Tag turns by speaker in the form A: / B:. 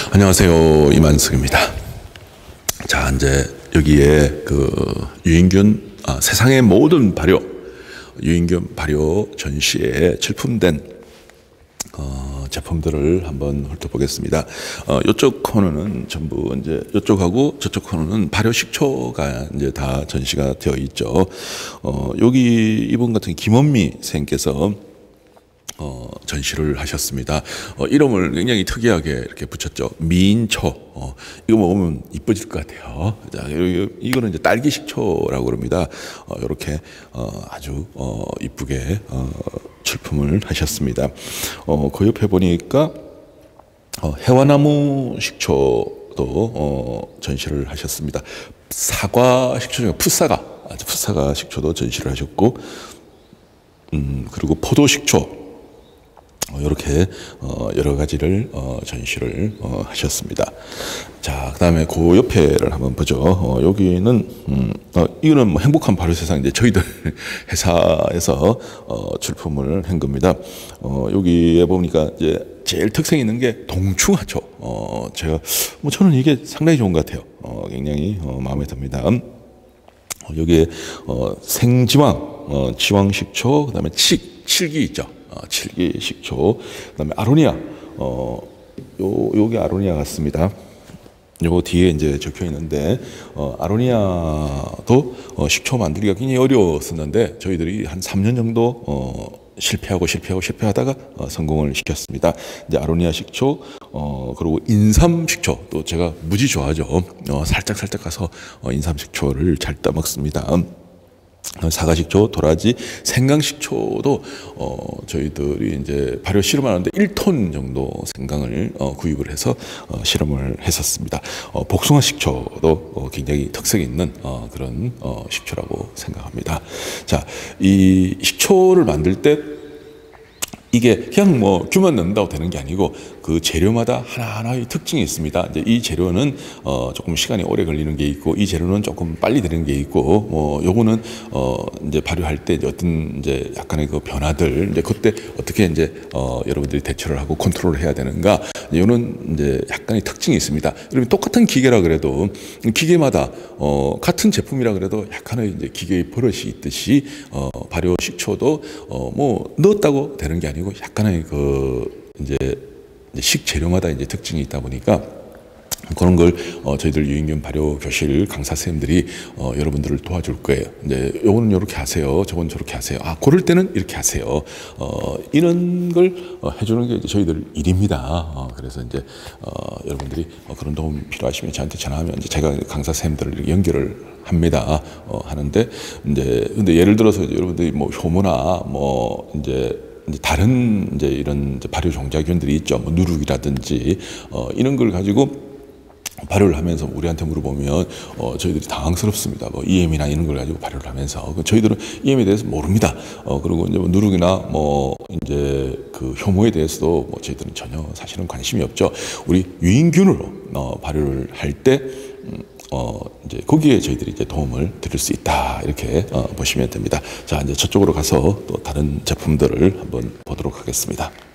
A: 안녕하세요. 이만석입니다. 자, 이제 여기에 유인균, 세상의 모든 발효, 유인균 발효 전시에 출품된 제품들을 한번 훑어보겠습니다. 이쪽 코너는 전부 이제 이쪽하고 저쪽 코너는 발효 식초가 이제 다 전시가 되어 있죠. 여기 이분 같은 김원미 선생님께서 전시를 하셨습니다. 이름을 굉장히 특이하게 이렇게 붙였죠. 미인초. 이거 먹으면 이뻐질 것 같아요. 자, 이거는 이제 딸기 식초라고 그럽니다. 이렇게 아주 이쁘게 출품을 하셨습니다. 그 옆에 보니까 해화나무 식초도 전시를 하셨습니다. 사과 식초 중에 풋사과 식초도 전시를 하셨고, 그리고 포도 식초. 이렇게 여러 가지를 전시를 하셨습니다. 자, 그다음에 그 옆에를 한번 보죠. 여기는 이거는 뭐 행복한 발효 세상 이제 저희들 회사에서 출품을 한 겁니다. 여기에 보니까 이제 제일 특색 있는 게 동충하초. 저는 이게 상당히 좋은 것 같아요. 굉장히 마음에 듭니다. 여기에 생지왕, 지왕식초, 그다음에 칠기 있죠. 칠기 식초, 그다음에 아로니아, 요게 아로니아 같습니다. 요 뒤에 이제 적혀 있는데, 아로니아도 식초 만들기가 굉장히 어려웠었는데, 저희들이 한 3년 정도 실패하다가 성공을 시켰습니다. 이제 아로니아 식초, 그리고 인삼 식초, 또 제가 무지 좋아하죠. 살짝 가서 인삼 식초를 잘 따먹습니다. 사과식초, 도라지, 생강식초도 저희들이 이제 발효 실험하는데 1톤 정도 생강을 구입을 해서 실험을 했었습니다. 복숭아식초도 굉장히 특색이 있는 그런 식초라고 생각합니다. 자, 이 식초를 만들 때 이게 그냥 뭐 균만 넣는다고 되는 게 아니고 그 재료마다 하나하나의 특징이 있습니다. 이제 이 재료는 조금 시간이 오래 걸리는 게 있고, 이 재료는 조금 빨리 되는 게 있고, 뭐 요거는 이제 발효할 때 어떤 이제 약간의 그 변화들, 이제 그때 어떻게 이제 여러분들이 대처를 하고 컨트롤을 해야 되는가, 이거는 이제 약간의 특징이 있습니다. 여러분 똑같은 기계라 그래도 기계마다 같은 제품이라 그래도 약간의 이제 기계의 버릇이 있듯이 발효 식초도 뭐 넣었다고 되는 게 아니고 약간의 그 이제 식재료마다 이제 특징이 있다 보니까 그런 걸 저희들 유인균 발효 교실 강사 선생님들이 여러분들을 도와줄 거예요. 이제 요거는 이렇게 하세요, 저건 저렇게 하세요. 고럴 때는 이렇게 하세요. 이런 걸 해주는 게 이제 저희들 일입니다. 그래서 이제 여러분들이 그런 도움 필요하시면 저한테 전화하면 이제 제가 강사 선생님들을 연결을 합니다. 하는데 이제 근데 예를 들어서 여러분들이 뭐 효모나 뭐 이제 다른 이제 이런 발효 종자균들이 있죠. 뭐 누룩이라든지 이런 걸 가지고 발효를 하면서 우리한테 물어보면 저희들이 당황스럽습니다. 뭐 EM이나 이런 걸 가지고 발효를 하면서 저희들은 EM에 대해서 모릅니다. 그리고 이제 뭐 누룩이나 뭐 이제 그 효모에 대해서도 뭐 저희들은 전혀 사실은 관심이 없죠. 우리 유인균으로 발효를 할 때 이제 거기에 저희들이 이제 도움을 드릴 수 있다, 이렇게 보시면 됩니다. 자, 이제 저쪽으로 가서 또 다른 제품들을 한번 보도록 하겠습니다.